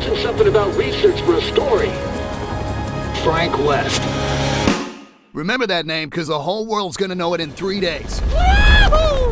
mentioned something about research for a story. Frank West. Remember that name, because the whole world's gonna know it in 3 days. Wahoo!